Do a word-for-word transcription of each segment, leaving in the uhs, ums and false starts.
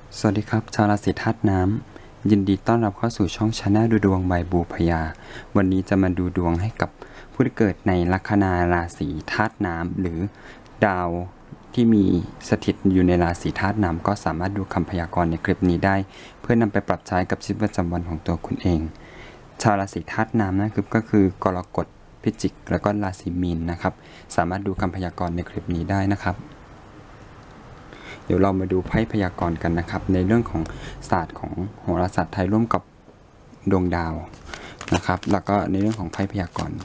สวัสดีครับชาวราศีธาตุน้ำยินดีต้อนรับเข้าสู่ช่องชาแนลดูดวงใบบูพยาวันนี้จะมาดูดวงให้กับผู้ที่เกิดในลัคนาราศีธาตุน้ำหรือดาวที่มีสถิตอยู่ในราศีธาตุน้ำก็สามารถดูคำพยากรณ์ในคลิปนี้ได้เพื่อนำไปปรับใช้กับชีวิตประจำวันของตัวคุณเองชาวราศีธาตุน้ำนะครับก็คือกรกฎพิจิกแล้วก็ราศีมีนนะครับสามารถดูคำพยากรณ์ในคลิปนี้ได้นะครับเดี๋ยวเรามาดูไพ่พยากรณ์กันนะครับในเรื่องของศาสตร์ของโหราศาสตร์ไทยร่วมกับดวงดาวนะครับแล้วก็ในเรื่องของไพ่พยากรณ์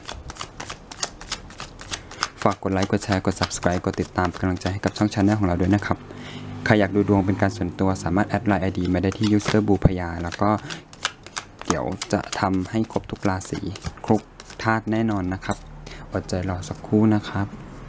ฝากกดไลค์กดแชร์กด ซับสไครบ์ กดติดตามเป็นกำลังใจให้กับช่องชาแนลของเราด้วยนะครับใครอยากดูดวงเป็นการส่วนตัวสามารถแอดไลน์ ไอ ดี มาได้ที่ ยูสเซอร์ บูพยาแล้วก็เดี๋ยวจะทำให้ครบทุกราศีครบธาตุแน่นอนนะครับอดใจรอสักครู่นะครับ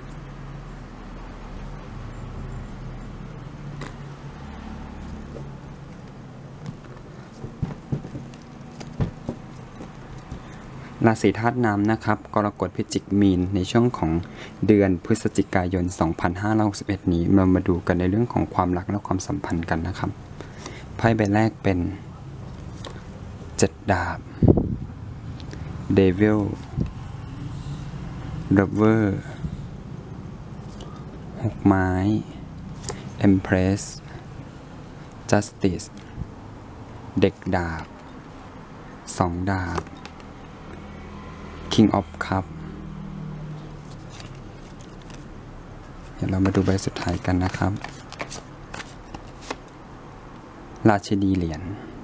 ราศีธาตุน้ำนะครับกรกฎพิจิกมีนในช่วงของเดือนพฤศจิกายน สองพันห้าร้อยหกสิบเอ็ด นี้เรามาดูกันในเรื่องของความรักและความสัมพันธ์กันนะครับไพ่ใบแรกเป็นเจ็ดดาบ Devil Lover หกไม้ Empress Justice เด็กดาบสองดาบKing of Cup เดี๋ยวเรามาดูใบสุดท้ายกันนะครับราชินีเหรียญ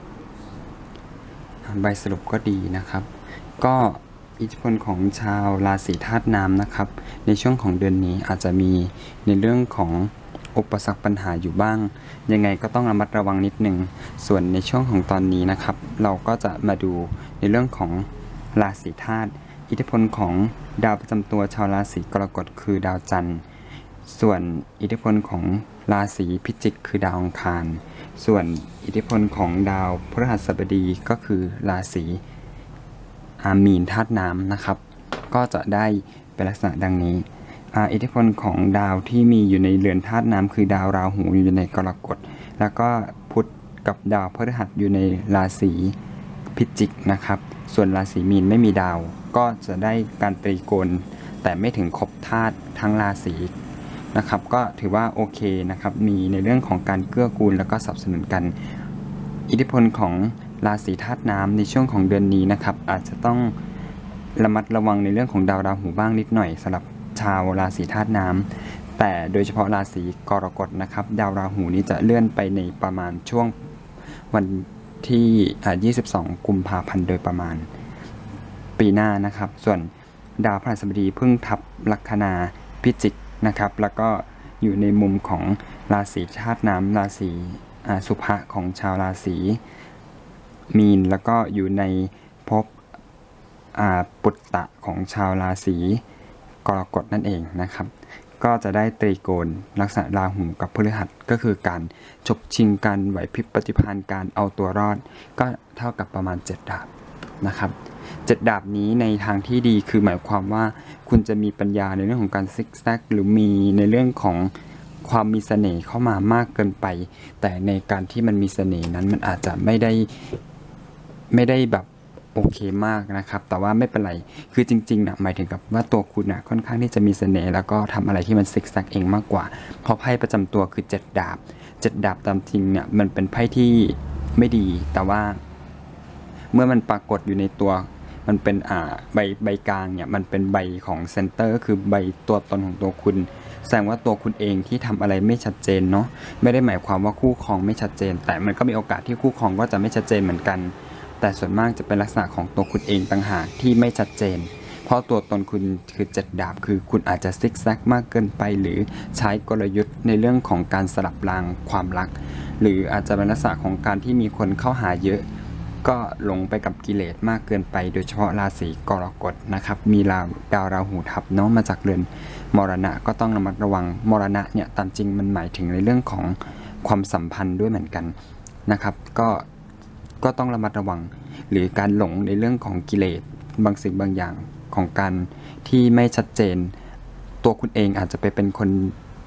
ใบสรุปก็ดีนะครับก็อิทธิพลของชาวราศีธาตุน้ำนะครับในช่วงของเดือนนี้อาจจะมีในเรื่องของอุปสรรคปัญหาอยู่บ้างยังไงก็ต้องระมัดระวังนิดนึงส่วนในช่วงของตอนนี้นะครับเราก็จะมาดูในเรื่องของราศีธาตุอิทธิพลของดาวประจำตัวชาวราศีกรกฎคือดาวจันทร์ส่วนอิทธิพลของราศีพิจิกคือดาวอังคารส่วนอิทธิพลของดาวพฤหัสบดีก็คือราศีอามีนธาตุน้ำนะครับก็จะได้เป็นลักษณะดังนี้อิทธิพลของดาวที่มีอยู่ในเรือนธาตุน้ำคือดาวราหูอยู่ในกรกฎแล้วก็พุธกับดาวพฤหัสอยู่ในราศีพิจิกนะครับส่วนราศีมีนไม่มีดาวก็จะได้การตรีโกณแต่ไม่ถึงครบธาตุทั้งราศีนะครับก็ถือว่าโอเคนะครับมีในเรื่องของการเกื้อกูลแล้วก็สนับสนุนกันอิทธิพลของราศีธาตุน้ำในช่วงของเดือนนี้นะครับอาจจะต้องระมัดระวังในเรื่องของดาวราหูบ้างนิดหน่อยสำหรับชาวราศีธาตุน้ำแต่โดยเฉพาะราศีกรกฎนะครับดาวราหูนี้จะเลื่อนไปในประมาณช่วงวันที่ยี่สิบสองกุมภาพันธ์โดยประมาณปีหน้านะครับส่วนดาวพฤหัสบดีเพิ่งทับลัคนาพิจิกนะครับแล้วก็อยู่ในมุมของราศีธาตุน้ำราศีสุภะของชาวราศีมีนแล้วก็อยู่ในภพปุตตะของชาวราศีกรกฎนั่นเองนะครับก็จะได้ตรีโกณลักษณะราหูกับพฤหัสก็คือการฉกชิงกันไหวพริบปฏิภาณการเอาตัวรอดก็เท่ากับประมาณเจ็ดดาบนะครับเจ็ดดาบนี้ในทางที่ดีคือหมายความว่าคุณจะมีปัญญาในเรื่องของการซิกแซกหรือมีในเรื่องของความมีเสน่ห์เข้ามามากเกินไปแต่ในการที่มันมีเสน่ห์นั้นมันอาจจะไม่ได้ไม่ได้แบบโอเคมากนะครับแต่ว่าไม่เป็นไรคือจริงๆนะหมายถึงกับว่าตัวคุณนะค่อนข้างที่จะมีเสน่ห์แล้วก็ทำอะไรที่มันซิกแซกเองมากกว่าเพราะไพ่ประจำตัวคือเจ็ดดาบเจ็ดดาบตามจริงเนี่ยมันเป็นไพ่ที่ไม่ดีแต่ว่าเมื่อมันปรากฏอยู่ในตัวมันเป็นอ่าใบใบกลางเนี่ยมันเป็นใบของเซนเตอร์ก็คือใบตัวตนของตัวคุณแสดงว่าตัวคุณเองที่ทำอะไรไม่ชัดเจนเนาะไม่ได้หมายความว่าคู่ครองไม่ชัดเจนแต่มันก็มีโอกาสที่คู่ครองก็จะไม่ชัดเจนเหมือนกันแต่ส่วนมากจะเป็นลักษณะของตัวคุณเองต่างหากที่ไม่ชัดเจนเพราะตัวตนคุณคือเจ็ดดาบคือคุณอาจจะซิกแซกมากเกินไปหรือใช้กลยุทธ์ในเรื่องของการสลับรางความรักหรืออาจจะเป็นลักษณะของการที่มีคนเข้าหาเยอะก็หลงไปกับกิเลสมากเกินไปโดยเฉพาะราศีกรกฎนะครับมีดาวดาวราหูทับเนาะมาจากเรือนมรณะก็ต้องระมัดระวังมรณะเนี่ยตามจริงมันหมายถึงในเรื่องของความสัมพันธ์ด้วยเหมือนกันนะครับก็ก็ต้องระมัดระวังหรือการหลงในเรื่องของกิเลสบางสิ่งบางอย่างของการที่ไม่ชัดเจนตัวคุณเองอาจจะไปเป็นคน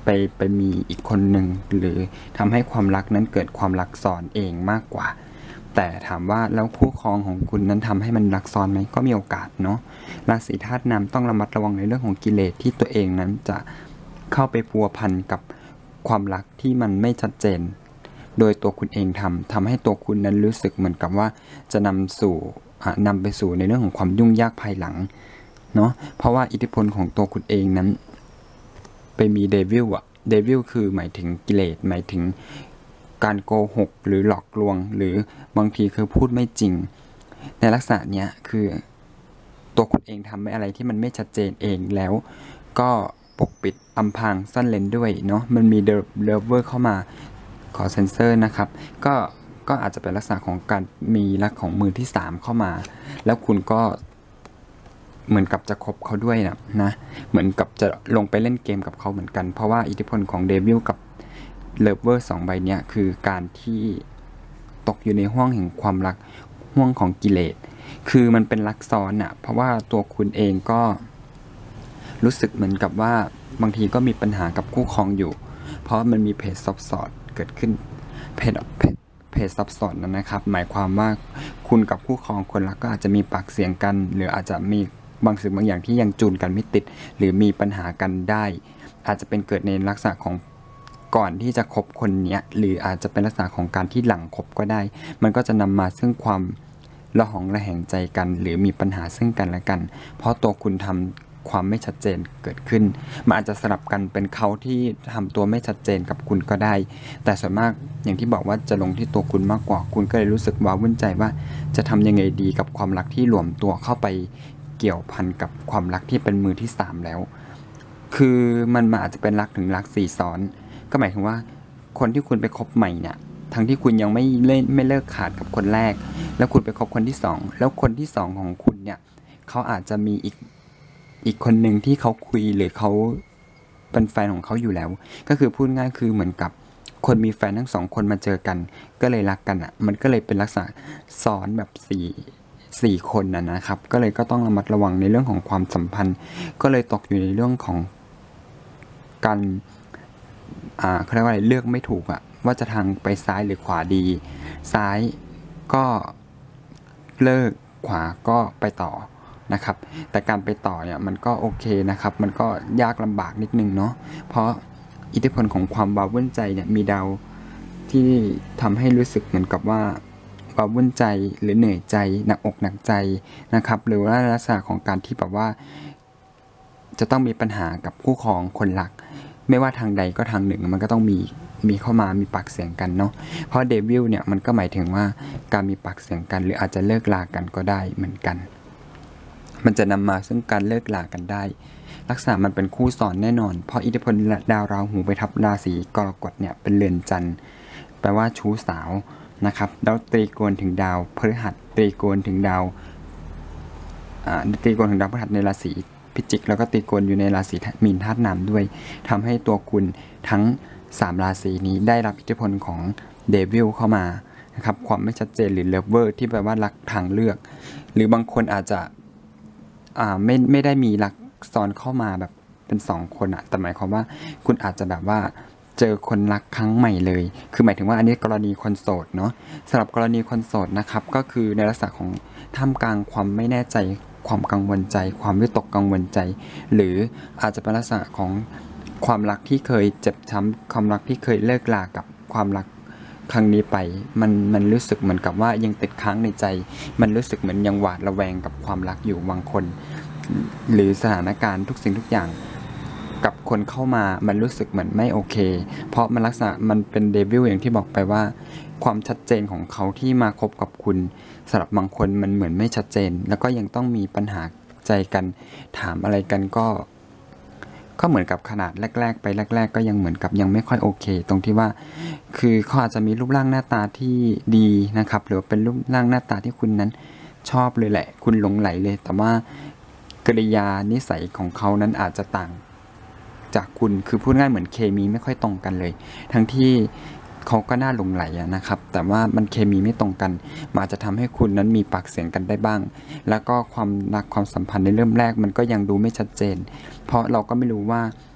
ไปไปมีอีกคนหนึ่งหรือทำให้ความรักนั้นเกิดความรักซ้อนเองมากกว่าแต่ถามว่าแล้วคู่ครองของคุณนั้นทำให้มันรักซ้อนไหมก็มีโอกาสเนาะราศีธาตุน้ำต้องระมัดระวังในเรื่องของกิเลสที่ตัวเองนั้นจะเข้าไปพัวพันกับความรักที่มันไม่ชัดเจนโดยตัวคุณเองทำทำให้ตัวคุณนั้นรู้สึกเหมือนกับว่าจะนำสู่นำไปสู่ในเรื่องของความยุ่งยากภายหลังเนาะเพราะว่าอิทธิพลของตัวคุณเองนั้นไปมีเดวิลอะเดวิลคือหมายถึงกิเลสหมายถึงการโกหกหรือหลอกลวงหรือบางทีคือพูดไม่จริงในลักษณะเนี้ยคือตัวคุณเองทำอะไรที่มันไม่ชัดเจนเองแล้วก็ปกปิดอำพรางซ่อนเร้นด้วยเนาะมันมีเดเลิฟเวอร์เข้ามาขอเซนเซอร์นะครับก็ก็อาจจะเป็นลักษณะของการมีรักของมือที่สามเข้ามาแล้วคุณก็เหมือนกับจะคบเขาด้วยนะนะเหมือนกับจะลงไปเล่นเกมกับเขาเหมือนกันเพราะว่าอิทธิพลของเดวิลกับเลิฟเวอร์สองใบเนี้ยคือการที่ตกอยู่ในห้วงแห่งความรักห้วงของกิเลสคือมันเป็นรักซ้อนอ่ะเพราะว่าตัวคุณเองก็รู้สึกเหมือนกับว่าบางทีก็มีปัญหากับคู่ครองอยู่เพราะมันมีเพจซับซ้อนเกิดขึ้นเพจเพจเพจซับซ้อนนั้นนะครับหมายความว่าคุณกับคู่ครองคนรักก็อาจจะมีปากเสียงกันหรืออาจจะมีบางสิ่งบางอย่างที่ยังจูนกันไม่ติดหรือมีปัญหากันได้อาจจะเป็นเกิดในลักษณะของก่อนที่จะคบคนเนี้ยหรืออาจจะเป็นลักษณะของการที่หลังคบก็ได้มันก็จะนำมาซึ่งความระหองระแหงใจกันหรือมีปัญหาซึ่งกันและกันเพราะตัวคุณทำความไม่ชัดเจนเกิดขึ้นมันอาจจะสลับกันเป็นเขาที่ทำตัวไม่ชัดเจนกับคุณก็ได้แต่ส่วนมากอย่างที่บอกว่าจะลงที่ตัวคุณมากกว่าคุณก็เลยรู้สึกว้าวุ่นใจว่าจะทำยังไงดีกับความรักที่รวมตัวเข้าไปเกี่ยวพันกับความรักที่เป็นมือที่สามแล้วคือมันมาอาจจะเป็นรักถึงรักสี่ซ้อนก็หมายถึงว่าคนที่คุณไปคบใหม่เนี่ยทั้งที่คุณยังไม่เล่นไม่เลิกขาดกับคนแรกแล้วคุณไปคบคนที่สองแล้วคนที่สองของคุณเนี่ยเขาอาจจะมีอีกอีกคนหนึ่งที่เขาคุยหรือเขาเป็นแฟนของเขาอยู่แล้วก็คือพูดง่ายคือเหมือนกับคนมีแฟนทั้งสองคนมาเจอกันก็เลยรักกันอ่ะมันก็เลยเป็นลักษณะซ้อนแบบสี่สี่คนนะนะครับก็เลยก็ต้องระมัดระวังในเรื่องของความสัมพันธ์ก็เลยตกอยู่ในเรื่องของการอ่าเขาเรียกว่าอะไรเลือกไม่ถูกอ่ะว่าจะทางไปซ้ายหรือขวาดีซ้ายก็เลิกขวาก็ไปต่อนะครับแต่การไปต่อเนี่ยมันก็โอเคนะครับมันก็ยากลำบากนิดนึงเนาะเพราะอิทธิพลของความว้าวุ่นใจเนี่ยมีดาวที่ทำให้รู้สึกเหมือนกับว่าว้าวุ่นใจหรือเหนื่อยใจหนักอกหนักใจนะครับหรือว่าลักษณะของการที่แบบว่าจะต้องมีปัญหากับคู่ครองคนรักไม่ว่าทางใดก็ทางหนึ่งมันก็ต้องมีมีเข้ามามีปากเสียงกันเนาะเพราะเดวิลเนี่ยมันก็หมายถึงว่าการมีปากเสียงกันหรืออาจจะเลิกลากันก็ได้เหมือนกันมันจะนำมาซึ่งการเลิกลากันได้ลักษณะมันเป็นคู่ซ้อนแน่นอนเพราะอิทธิพลดาวราหูไปทับราศีกรกฎเนี่ยเป็นเรือนจันทร์แปลว่าชู้สาวนะครับแล้วตรีโกณถึงดาวพฤหัสตรีโกณถึงดาวอ่าตรีโกณถึงดาวพฤหัสในราศีพิจิกแล้วก็ตรีโกณอยู่ในราศีมีนธาตุน้ำด้วยทำให้ตัวคุณทั้งสามราศีนี้ได้รับอิทธิพลของเดวิลเข้ามานะครับความไม่ชัดเจนหรือเลิฟเวอร์ที่แปลว่ารักทางเลือกหรือบางคนอาจจะอ่าไม่ไม่ได้มีรักซ้อนเข้ามาแบบเป็นสองคนอะแต่หมายความว่าคุณอาจจะแบบว่าเจอคนรักครั้งใหม่เลยคือหมายถึงว่าอันนี้กรณีคนโสดเนาะสำหรับกรณีคนโสดนะครับก็คือในลักษณะของท่ามกลางความไม่แน่ใจความกังวลใจความวิตกกังวลใจหรืออาจจะเป็นลักษณะของความรักที่เคยเจ็บช้ำความรักที่เคยเลิกลากับความรักครั้งนี้ไปมันมันรู้สึกเหมือนกับว่ายังติดค้างในใจมันรู้สึกเหมือนยังหวาดระแวงกับความรักอยู่บางคนหรือสถานการณ์ทุกสิ่งทุกอย่างกับคนเข้ามามันรู้สึกเหมือนไม่โอเคเพราะมันลักษณะมันเป็นเดวิลอย่างที่บอกไปว่าความชัดเจนของเขาที่มาคบกับคุณสำหรับบางคนมันเหมือนไม่ชัดเจนแล้วก็ยังต้องมีปัญหาใจกันถามอะไรกันก็ก็เหมือนกับขนาดแรกๆไปแรกๆก็ยังเหมือนกับยังไม่ค่อยโอเคตรงที่ว่าคือเขาอาจจะมีรูปร่างหน้าตาที่ดีนะครับหรือเป็นรูปร่างหน้าตาที่คุณนั้นชอบเลยแหละคุณหลงไหลเลยแต่ว่ากริยานิสัยของเขานั้นอาจจะต่างจากคุณคือพูดง่ายเหมือนเคมีไม่ค่อยตรงกันเลยทั้งที่เขาก็น่าหลงไหลนะครับแต่ว่ามันเคมีไม่ตรงกันมันอาจจะทำให้คุณนั้นมีปากเสียงกันได้บ้างแล้วก็ความรักความสัมพันธ์ในเริ่มแรกมันก็ยังดูไม่ชัดเจนเพราะเราก็ไม่รู้ว่า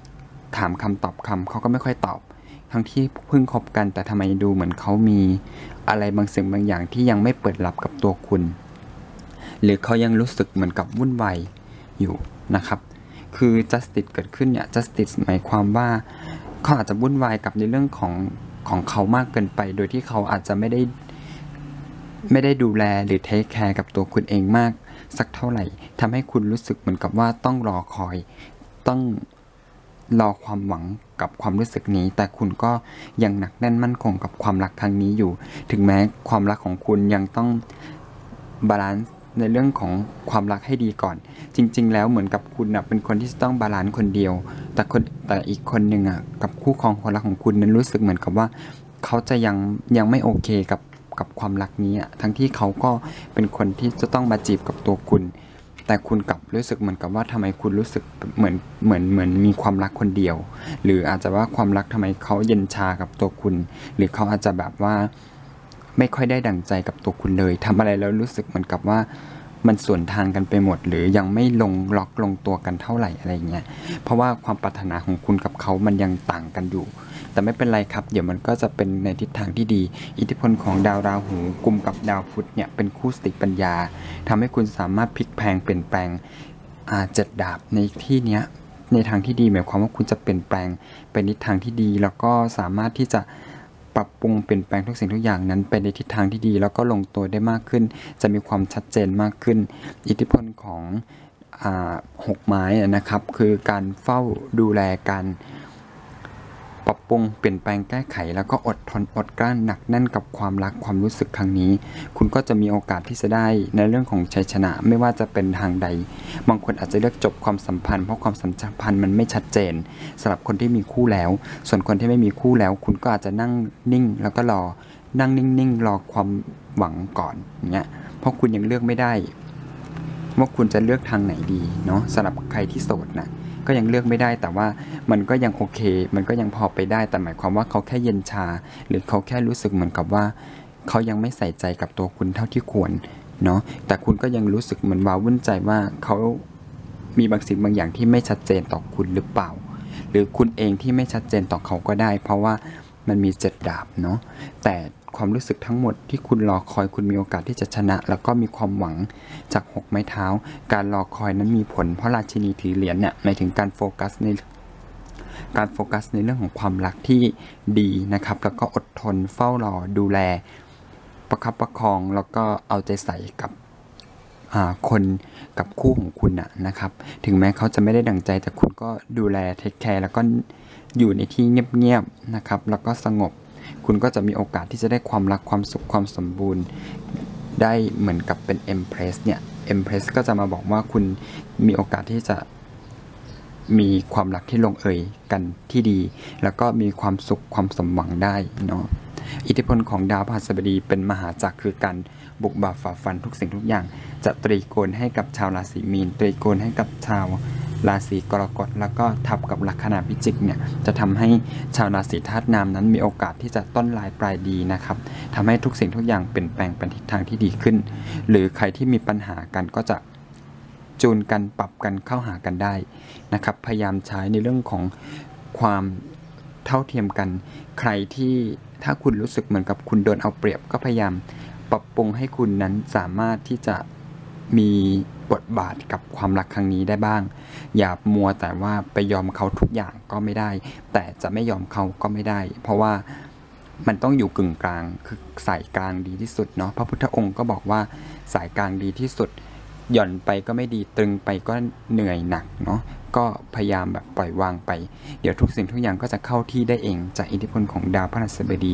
ถามคำตอบคำเขาก็ไม่ค่อยตอบทั้งที่เพิ่งคบกันแต่ทำไมดูเหมือนเขามีอะไรบางสิ่งบางอย่างที่ยังไม่เปิดรับกับตัวคุณหรือเขายังรู้สึกเหมือนกับวุ่นวายอยู่นะครับคือ justice เกิดขึ้นเนี่ย justice หมายความว่าเขาอาจจะวุ่นวายกับในเรื่องของของเขามากเกินไปโดยที่เขาอาจจะไม่ได้ไม่ได้ดูแลหรือเทคแคร์กับตัวคุณเองมากสักเท่าไหร่ทำให้คุณรู้สึกเหมือนกับว่าต้องรอคอยต้องรอความหวังกับความรู้สึกนี้แต่คุณก็ยังหนักแน่นมั่นคงกับความรักครั้งนี้อยู่ถึงแม้ความรักของคุณยังต้องบาลานซ์ในเรื่องของความรักให้ดีก่อนจริงๆแล้วเหมือนกับคุณนะเป็นคนที่ต้องบาลานซ์คนเดียวแต่คนแต่อีกคนหนึ่งอ่ะกับคู่ครองคนรักของคุณนั้นรู้สึกเหมือนกับว่าเขาจะยังยังไม่โอเคกับกับความรักนี้อ่ะทั้งที่เขาก็เป็นคนที่จะต้องมาจีบกับตัวคุณแต่คุณกลับรู้สึกเหมือนกับว่าทำไมคุณรู้สึกเหมือนเหมือนเหมือนมีความรักคนเดียวหรืออาจจะว่าความรักทำไมเขาเย็นชากับตัวคุณหรือเขาอาจจะแบบว่าไม่ค่อยได้ดั่งใจกับตัวคุณเลยทำอะไรแล้วรู้สึกเหมือนกับว่ามันส่วนทางกันไปหมดหรือยังไม่ลงล็อกลงตัวกันเท่าไหร่อะไรเงี้ยเพราะว่าความปรารถนาของคุณกับเขามันยังต่างกันอยู่แต่ไม่เป็นไรครับเดี๋ยวมันก็จะเป็นในทิศทางที่ดีอิทธิพลของดาวราหูกุมกับดาวพุธเนี่ยเป็นคู่สติปัญญาทำให้คุณสามารถพลิกแพลงเปลี่ยนแปลงอ่าเจ็ดดาบในที่เนี้ยในทางที่ดีหมายความว่าคุณจะเปลี่ยนแปลงเป็นทิศทางที่ดีแล้วก็สามารถที่จะปรับปรุงเปลี่ยนแปลงทุกสิ่งทุกอย่างนั้นไปในทิศทางที่ดีแล้วก็ลงตัวได้มากขึ้นจะมีความชัดเจนมากขึ้นอิทธิพลของอ่าหกไม้นะครับคือการเฝ้าดูแลการปรับปรุงเปลี่ยนแปลงแก้ไขแล้วก็อดทนอดกลั้นหนักแน่นกับความรักความรู้สึกครั้งนี้คุณก็จะมีโอกาสที่จะได้ในเรื่องของชัยชนะไม่ว่าจะเป็นทางใดบางคนอาจจะเลือกจบความสัมพันธ์เพราะความสัมพันธ์มันไม่ชัดเจนสำหรับคนที่มีคู่แล้วส่วนคนที่ไม่มีคู่แล้วคุณก็อาจจะนั่งนิ่งแล้วก็รอนั่งนิ่งๆรอความหวังก่อนอย่างเงี้ยเพราะคุณยังเลือกไม่ได้ว่าคุณจะเลือกทางไหนดีเนาะสำหรับใครที่โสดนะก็ยังเลือกไม่ได้แต่ว่ามันก็ยังโอเคมันก็ยังพอไปได้แต่หมายความว่าเขาแค่เย็นชาหรือเขาแค่รู้สึกเหมือนกับว่าเขายังไม่ใส่ใจกับตัวคุณเท่าที่ควรเนาะแต่คุณก็ยังรู้สึกเหมือนว้าวุ่นใจว่าเขามีบางสิ่งบางอย่างที่ไม่ชัดเจนต่อคุณหรือเปล่าหรือคุณเองที่ไม่ชัดเจนต่อเขาก็ได้เพราะว่ามันมีเจ็ดดาบเนาะแต่ความรู้สึกทั้งหมดที่คุณรอคอยคุณมีโอกาสที่จะชนะแล้วก็มีความหวังจากหกไม้เท้าการรอคอยนั้นมีผลเพราะราชินีถือเหรียญเนี่ยหมายถึงการโฟกัสในการโฟกัสในเรื่องของความรักที่ดีนะครับแล้วก็อดทนเฝ้ารอดูแลประคับประคองแล้วก็เอาใจใส่กับคนกับคู่ของคุณนะนะครับถึงแม้เขาจะไม่ได้ดั่งใจแต่คุณก็ดูแลเทคแคร์แล้วก็อยู่ในที่เงียบๆนะครับแล้วก็สงบคุณก็จะมีโอกาสที่จะได้ความรักความสุขความสมบูรณ์ได้เหมือนกับเป็น Empress เนี่ย Empress ก็จะมาบอกว่าคุณมีโอกาสที่จะมีความรักที่ลงเอยกันที่ดีแล้วก็มีความสุขความสมหวังได้เนาะอิทธิพลของดาวพฤหัสบดีเป็นมหาจักรคือการบุกบ่าฝ่าฟันทุกสิ่งทุกอย่างจะตรีโกณให้กับชาวราศีมีนตรีโกณให้กับชาวราศีกรกฎแล้วก็ทับกับลัคนาพิจิกเนี่ยจะทำให้ชาวราศีธาตุน้ำนั้นมีโอกาสที่จะต้นลายปลายดีนะครับทำให้ทุกสิ่งทุกอย่างเปลี่ยนแปลงเป็นทิศทางที่ดีขึ้นหรือใครที่มีปัญหากันก็จะจูนกันปรับกันเข้าหากันได้นะครับพยายามใช้ในเรื่องของความเท่าเทียมกันใครที่ถ้าคุณรู้สึกเหมือนกับคุณโดนเอาเปรียบก็พยายามปรับปรุงให้คุณนั้นสามารถที่จะมีบทบาทกับความรักครั้งนี้ได้บ้างอย่ามัวแต่ว่าไปยอมเขาทุกอย่างก็ไม่ได้แต่จะไม่ยอมเขาก็ไม่ได้เพราะว่ามันต้องอยู่กึ่งกลางคือสายกลางดีที่สุดเนาะพระพุทธองค์ก็บอกว่าสายกลางดีที่สุดหย่อนไปก็ไม่ดีตรึงไปก็เหนื่อยหนักเนาะก็พยายามแบบปล่อยวางไปเดี๋ยวทุกสิ่งทุกอย่างก็จะเข้าที่ได้เองจากอิทธิพลของดาวพฤหัสบดี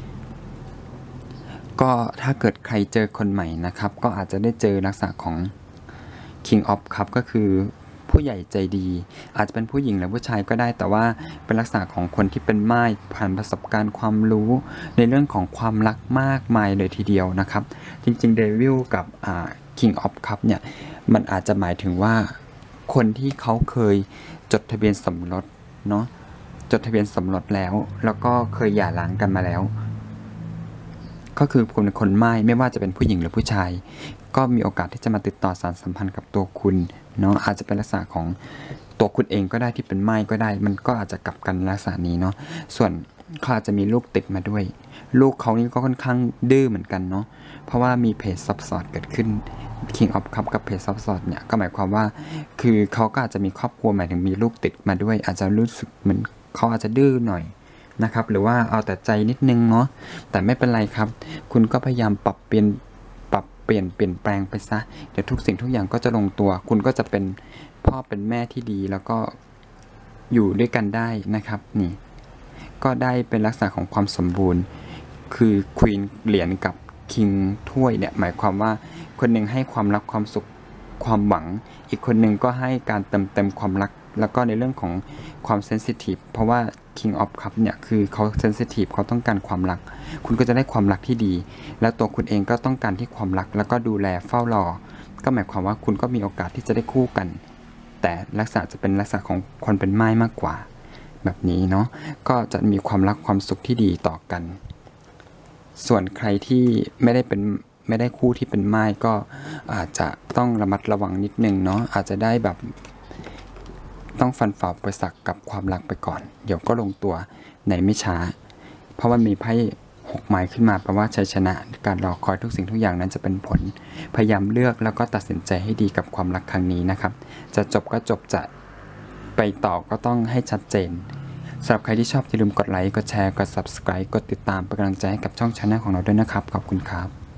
ก็ถ้าเกิดใครเจอคนใหม่นะครับก็อาจจะได้เจอลักษณะของ King of Cup ก็คือผู้ใหญ่ใจดีอาจจะเป็นผู้หญิงหรือผู้ชายก็ได้แต่ว่าเป็นลักษณะของคนที่เป็นม่ายผ่านประสบการณ์ความรู้ในเรื่องของความรักมากมายเลยทีเดียวนะครับจริงๆ Devil กับอ่า King of Cup เนี่ยมันอาจจะหมายถึงว่าคนที่เขาเคยจดทะเบียนสมรสเนาะจดทะเบียนสมรสแล้วแล้วก็เคยหย่าร้างกันมาแล้วก็คือคนเป็นคนไม่ไม่ว่าจะเป็นผู้หญิงหรือผู้ชายก็มีโอกาสที่จะมาติดต่อสานสัมพันธ์กับตัวคุณเนาะอาจจะเป็นลักษณะของตัวคุณเองก็ได้ที่เป็นไม้ก็ได้มันก็อาจจะกลับกันลักษณะนี้เนาะส่วนเขาอาจจะมีลูกติดมาด้วยลูกเขานี่ก็ค่อนข้างดื้อเหมือนกันเนาะเพราะว่ามีเพจซับซ้อนเกิดขึ้น King of Cup กับเพจซับซ้อนเนี่ยก็หมายความว่าคือเขาก็อาจจะมีครอบครัวหมายถึงมีลูกติดมาด้วยอาจจะรู้สึกเหมือนเขาอาจจะดื้อหน่อยนะครับหรือว่าเอาแต่ใจนิดนึงเนาะแต่ไม่เป็นไรครับคุณก็พยายามปรับเปลี่ยนปรับเปลี่ยนเปลี่ยนแปลงไปซะเดี๋ยวทุกสิ่งทุกอย่างก็จะลงตัวคุณก็จะเป็นพ่อเป็นแม่ที่ดีแล้วก็อยู่ด้วยกันได้นะครับนี่ก็ได้เป็นลักษณะของความสมบูรณ์คือควีนเหรียญกับคิงถ้วยเนี่ยหมายความว่าคนหนึ่งให้ความรักความสุขความหวังอีกคนหนึ่งก็ให้การเติมเต็มความรักแล้วก็ในเรื่องของความเซนซิทีฟเพราะว่า King of Cup เนี่ยคือเขาเซนซิทีฟเขาต้องการความรักคุณก็จะได้ความรักที่ดีแล้วตัวคุณเองก็ต้องการที่ความรักแล้วก็ดูแลเฝ้ารอก็หมายความว่าคุณก็มีโอกาสที่จะได้คู่กันแต่ลักษณะจะเป็นลักษณะของคนเป็นไม้มากกว่าแบบนี้เนาะก็จะมีความรักความสุขที่ดีต่อกันส่วนใครที่ไม่ได้เป็นไม่ได้คู่ที่เป็นไม้ก็อาจจะต้องระมัดระวังนิดนึงเนาะอาจจะได้แบบต้องฟันฝ่าอุปสรรคกับความรักไปก่อนเดี๋ยวก็ลงตัวในไม่ช้าเพราะว่ามีไพ่หกไม้ขึ้นมาแปลว่าชัยชนะการรอคอยทุกสิ่งทุกอย่างนั้นจะเป็นผลพยายามเลือกแล้วก็ตัดสินใจให้ดีกับความรักครั้งนี้นะครับจะจบก็จบจะไปต่อก็ต้องให้ชัดเจนสำหรับใครที่ชอบอย่าลืมกดไลค์กดแชร์กด ซับสไครบ์ กดติดตามเป็นกำลังใจให้กับช่อง channel ของเราด้วยนะครับขอบคุณครับ